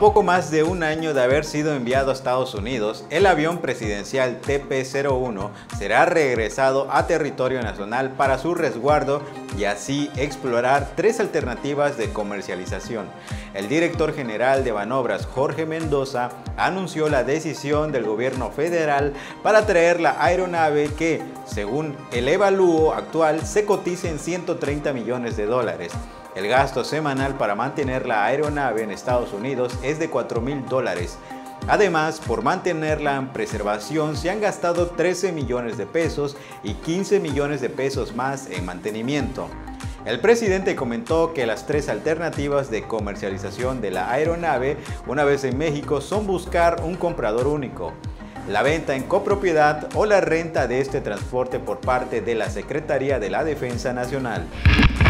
poco más de un año de haber sido enviado a Estados Unidos, el avión presidencial TP-01 será regresado a territorio nacional para su resguardo y así explorar tres alternativas de comercialización. El director general de Banobras, Jorge Mendoza, anunció la decisión del gobierno federal para traer la aeronave que, según el evalúo actual, se cotiza en 130 millones de dólares. El gasto semanal para mantener la aeronave en Estados Unidos es de $4,000. Además, por mantenerla en preservación se han gastado 13 millones de pesos y 15 millones de pesos más en mantenimiento. El presidente comentó que las tres alternativas de comercialización de la aeronave, una vez en México, son buscar un comprador único, la venta en copropiedad o la renta de este transporte por parte de la Secretaría de la Defensa Nacional.